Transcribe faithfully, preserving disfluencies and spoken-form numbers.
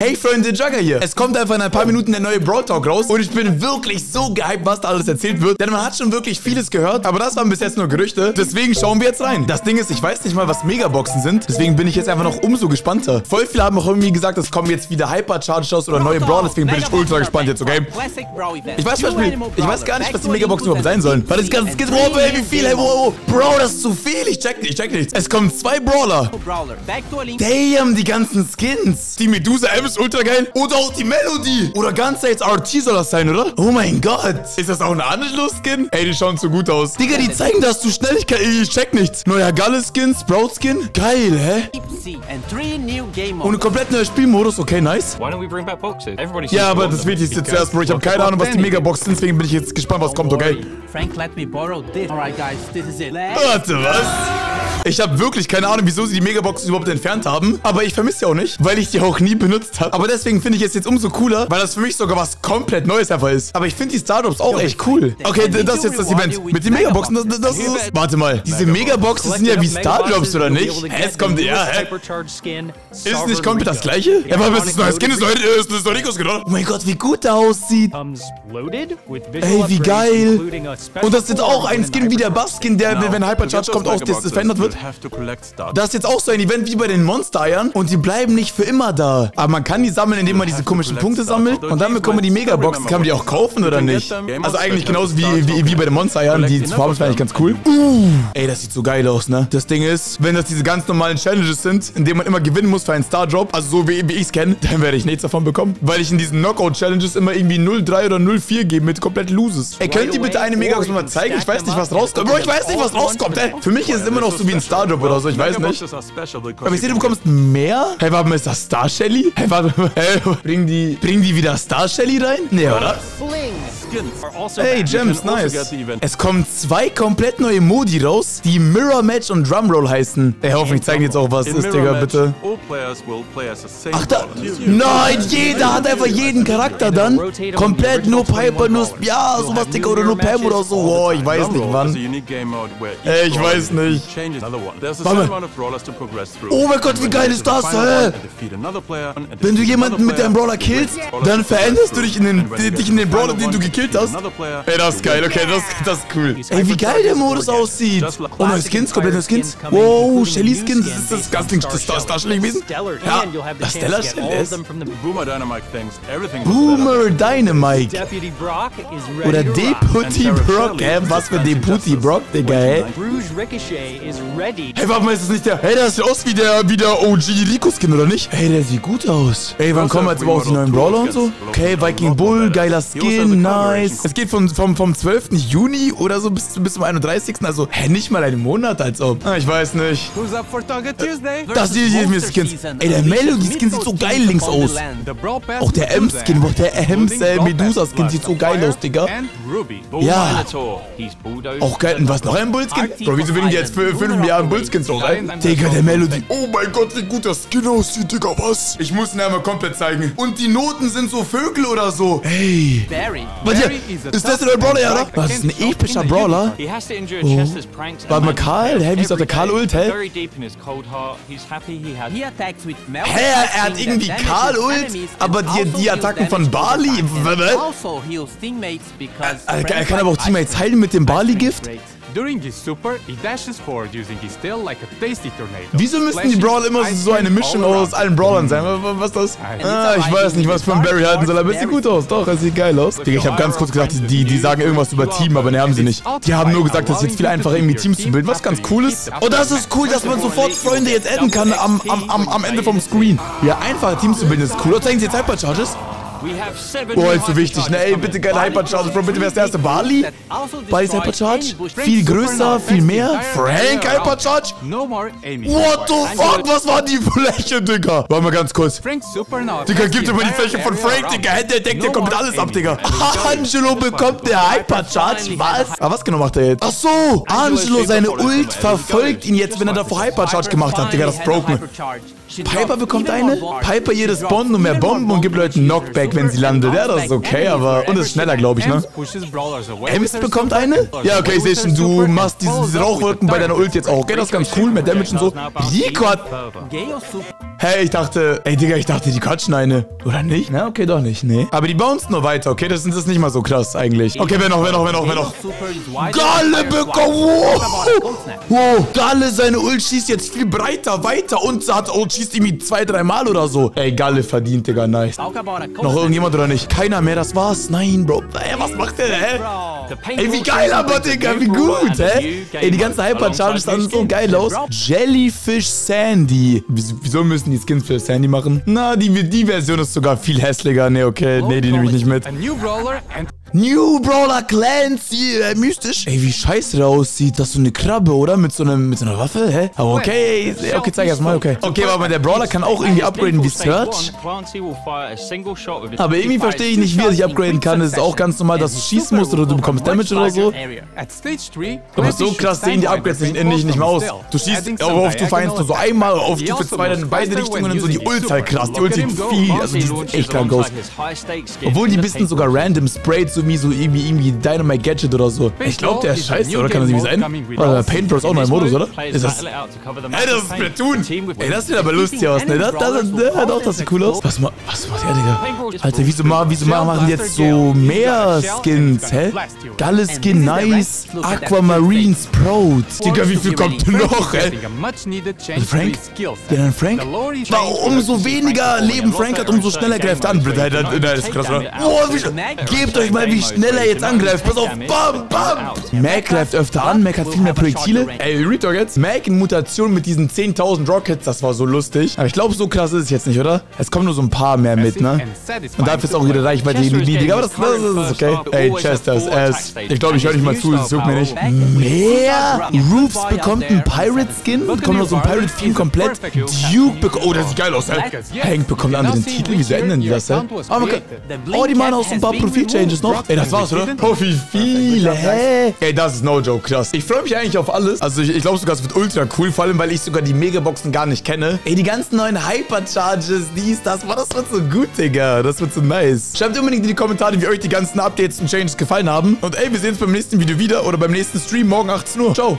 Hey Freunde, Jugger hier. Es kommt einfach in ein paar Minuten der neue Brawl Talk raus und ich bin wirklich so gehypt, was da alles erzählt wird. Denn man hat schon wirklich vieles gehört, aber das waren bis jetzt nur Gerüchte. Deswegen schauen wir jetzt rein. Das Ding ist, ich weiß nicht mal, was Megaboxen sind. Deswegen bin ich jetzt einfach noch umso gespannter. Voll viele haben auch irgendwie gesagt, es kommen jetzt wieder Hypercharge raus oder neue Brawl. Deswegen bin ich ultra gespannt jetzt, okay? Ich weiß zum Beispiel, ich weiß gar nicht, was die Megaboxen überhaupt sein sollen. Weil das ganze Skins, oh, ey, wie viel, hey, wow, Bro, das ist zu viel. Ich check nicht, ich check nichts. Es kommen zwei Brawler. Damn, die ganzen Skins. Die Medusa M ist ultra geil. Oder auch die Melody. Oder ganz jetzt R T soll das sein, oder? Oh mein Gott. Ist das auch ein Angelo-Skin? Ey, die schauen so gut aus. Digga, die zeigen das zu schnell. Ich, kann, ich check nichts. Neuer Galle-Skin, Sprout-Skin. Geil, hä? Und ein komplett neuer Spielmodus. Okay, nice. Ja, aber das Wichtigste zuerst, Bro. Ich habe keine Ahnung, was die Megabox sind. Deswegen bin ich jetzt gespannt, was kommt, okay? Warte, was? Ich habe wirklich keine Ahnung, wieso sie die Megaboxen überhaupt entfernt haben. Aber ich vermisse sie auch nicht, weil ich die auch nie benutzt habe. Aber deswegen finde ich es jetzt umso cooler, weil das für mich sogar was komplett Neues einfach ist. Aber ich finde die Stardrops auch echt cool. Okay, das ist jetzt das Event. Mit den Megaboxen, das, das, das ist... Warte mal, diese Megaboxen sind ja wie Stardrops, oder nicht? Hä, es kommt... Ja, hä? Ist nicht komplett das Gleiche? Ja, aber es ist neues Skin, ist das doch Nikos, genau? Oh mein Gott, wie gut der aussieht. Ey, wie geil. Und das ist jetzt auch ein Skin wie der Bass-Skin, der, wenn Hypercharge kommt, auch das, das verändert wird. Das ist jetzt auch so ein Event wie bei den Monster-Eiern und die bleiben nicht für immer da. Aber man kann die sammeln, indem man diese komischen Punkte sammelt und dann bekommt man die Megaboxen. Kann man die auch kaufen oder nicht? Also eigentlich genauso wie, wie, wie bei den Monster-Eiern. Die Farben sind eigentlich ganz cool. Uh, ey, das sieht so geil aus, ne? Das Ding ist, wenn das diese ganz normalen Challenges sind, in denen man immer gewinnen muss für einen Star-Drop, also so wie, wie ich es kenne, dann werde ich nichts davon bekommen. Weil ich in diesen Knockout-Challenges immer irgendwie null drei oder null vier gebe mit komplett Loses. Ey, könnt ihr bitte eine Megabox mal zeigen? Ich weiß nicht, was rauskommt. Bro, ich weiß nicht, was rauskommt, ey. Für mich ist es immer noch so wie ein Stardrop oder so, ich weiß nicht. Aber ich sehe, du bekommst mehr. Hey, warte mal, ist das Star Shelly? Hey, warte mal. Hey, bringen die, bringen die wieder Star Shelly rein? Nee, oder? Hey, Gems, nice. Es kommen zwei komplett neue Modi raus, die Mirror Match und Drumroll heißen. Ey, hoffentlich zeigen die jetzt auch, was ist, Digga, bitte. Ach, da. Nein, jeder hat einfach jeden Charakter dann. Komplett nur Piper, nur, ja, sowas, Digga, oder nur Pam oder so. Oh, ich weiß nicht, wann. Ey, ich weiß nicht. Warte. Oh mein Gott, wie geil ist das, hä? Wenn du jemanden mit deinem Brawler killst, dann veränderst du dich in den, dich in den Brawler, den du gekillt hast. Ey, das ist geil, okay, das, das ist cool. Ey, wie geil der Modus aussieht. Oh, neue Skins, komplett neue Skins. Wow, Shelly Skins, das ist das ganze Ding, das Star, Star Shelly gewesen. Ja, das Stellar Shelly ist. Boomer Dynamite. Oder Deputy Brock, hä? Was für Deputy Brock, Digga, hä? Hey, warte mal, ist das nicht der... Hey, der sieht aus wie der, wie der O G Rico-Skin, oder nicht? Hey, der sieht gut aus. Ey, wann kommen jetzt überhaupt die neuen Brawler und so? Okay, Viking Bull, geiler Skin, nice. Es geht vom, vom, vom zwölften Juni oder so bis, bis zum einunddreißigsten Also, hä, nicht mal einen Monat, als ob. Ah, ich weiß nicht. Das hier, hier mir Skins. Ey, der Melody-Skin sieht so geil links aus. Auch der M-Skin, der Ems, äh, Medusa-Skin sieht so geil aus, Digga. Ja. Auch geil. Und was, noch ein Bullskin? Bro, wieso bringen die jetzt für fünf Milliarden Bullskins drauf rein? Digga, der Melody. Oh mein Gott, wie gut das Skin aussieht, Digga, was? Ich muss ihn einmal komplett zeigen. Und die Noten sind so Vögel oder so. Hey. Warte, ist das der neue Brawler, ja, oder? Was, ist ein epischer Brawler? Oh. Warte mal, Karl? Hä, wie ist doch der Karl-Ult, hä? Hä, er hat irgendwie Karl-Ult, aber die, die Attacken von Barley... Er, er kann aber auch Teammates heilen mit dem Barley-Gift? Wieso müssten die Brawler immer so eine Mischung aus allen Brawlern sein? Was ist das? Ah, ich weiß nicht, was von Barry halten soll, aber es sieht gut aus. Doch, es sieht geil aus. Digga, ich habe ganz kurz gesagt, die, die sagen irgendwas über Team, aber ne, haben sie nicht. Die haben nur gesagt, dass es jetzt viel einfacher irgendwie Teams zu bilden, was ganz cool ist. Und das ist cool, dass man sofort Freunde jetzt adden kann am, am, am, am Ende vom Screen. Ja, einfache Teams zu bilden ist cool. Und zeigen sie jetzt Hypercharges? Oh, ist so wichtig, ne? Ey, bitte keine Hypercharge, Bro. Bitte, wer ist der erste? Barley? Barley's Hypercharge? Viel größer, viel mehr? Frank Hypercharge? What the fuck? Was war die Fläche, Digga? Warte mal ganz kurz. Digga, gib dir mal die Fläche von Frank, Digga. Der deckt ja komplett alles ab, Digga. Angelo bekommt der Hypercharge? Was? Aber was genau macht er jetzt? Ach so, Angelo, seine Ult verfolgt ihn jetzt, wenn er davor Hypercharge gemacht hat, Digga. Das ist broken. Piper bekommt eine? Piper jedes Bomben und mehr Bomben und gibt Leuten Knockback, wenn sie landet. Ja, das ist okay, aber... Und ist schneller, glaube ich, ne? Ems bekommt eine? Ja, okay, ich sehe schon, du machst diese, diese Rauchwolken bei deiner Ult jetzt auch. Okay, das ist ganz cool mit Damage und so. Rico hat... Hey, ich dachte... Ey, Digga, ich dachte, die quatschen eine. Oder nicht? Na, okay, doch nicht. Nee. Aber die bouncen nur weiter, okay? Das ist nicht mal so krass eigentlich. Okay, wer noch, wer noch, wer noch, wer noch? Galle bekommen. Wow. Wow. Galle, seine Ult schießt jetzt viel breiter, weiter und hat Ult schießt irgendwie zwei, drei Mal oder so. Ey, Galle verdient, Digga, nice. Noch irgendjemand oder nicht? Keiner mehr, das war's. Nein, Bro. Ey, was macht der, hä? Ey, wie geil aber, Digga, wie gut, hä? Ey, die ganze Hyper-Charge sahen so geil aus. Jellyfish Sandy. Wieso müssen die Skins für Sandy machen? Na, die, die Version ist sogar viel hässlicher. Nee, okay, nee, die nehme ich nicht mit. New Brawler Clancy, äh, mystisch. Ey, wie scheiße der aussieht. Das ist so eine Krabbe, oder? Mit so, einem, mit so einer Waffe, hä? Aber okay, okay, zeig erst mal, okay. Okay, aber der Brawler kann auch irgendwie upgraden wie Search. Aber irgendwie verstehe ich nicht, wie er sich upgraden kann. Es ist auch ganz normal, dass du schießen musst oder du bekommst Damage oder so. Aber so krass sehen die Upgrades nicht, nicht, nicht mehr aus. Du schießt auf Stufe eins nur so einmal, auf Stufe zwei dann in beide Richtungen und so. Die Ult halt krass. Die Ult sieht viel, also die sieht echt krank aus. Obwohl die bisschen sogar random sprayt, so wie so irgendwie, irgendwie Dynamite Gadget oder so. Ich glaube, der ist scheiße, oder? Kann das irgendwie sein? Oder Paint Bros auch noch im Modus, oder? Ist das... Ey, das ist Splatoon! Ey, das sieht aber lustig aus, ne? Das, das, das, doch, das sieht cool aus. Was, was macht der, Digga? Alter, wieso, wieso machen die jetzt so mehr Skins, hä? Galle Skin, nice. Aquamarine Sprout. Digga, wie viel kommt noch, hä? Also Frank? Ja, dann Frank? Na, umso weniger Leben Frank hat, umso schneller greift er an. Das ist krass, oder? Boah, wie... Gebt euch mal, wie schnell er jetzt angreift. Pass auf. Bam, bam. Mac greift öfter an. Mac hat viel mehr Projektile. Ey, Retalk jetzt. Mac in Mutation mit diesen zehntausend Rockets. Das war so lustig. Aber ich glaube, so krass ist es jetzt nicht, oder? Es kommen nur so ein paar mehr mit, ne? Und dafür ist auch ihre Reichweite niedrig. Aber das, das ist okay. Ey, Chester's Ass. Ich glaube, ich höre nicht mal zu. Das juckt mir nicht. Mehr? Roofs bekommt einen Pirate-Skin. Bekommt noch so ein Pirate-Theme komplett. Duke bekommt... Oh, das sieht geil aus, hä? Hank bekommt einen anderen Titel. Wieso ändern die das, hä? Oh, okay. Oh, die machen auch so ein paar Profil-Changes noch. Ey, das war's, oder? Oh, wie viele, hä? Ey, das ist no joke, krass. Ich freue mich eigentlich auf alles. Also, ich, ich glaube sogar, es wird ultra cool. Vor allem, weil ich sogar die Megaboxen gar nicht kenne. Ey, die ganzen neuen Hypercharges, dies, das. Boah, das wird so gut, Digga. Das wird so nice. Schreibt unbedingt in die Kommentare, wie euch die ganzen Updates und Changes gefallen haben. Und ey, wir sehen uns beim nächsten Video wieder oder beim nächsten Stream morgen achtzehn Uhr. Ciao.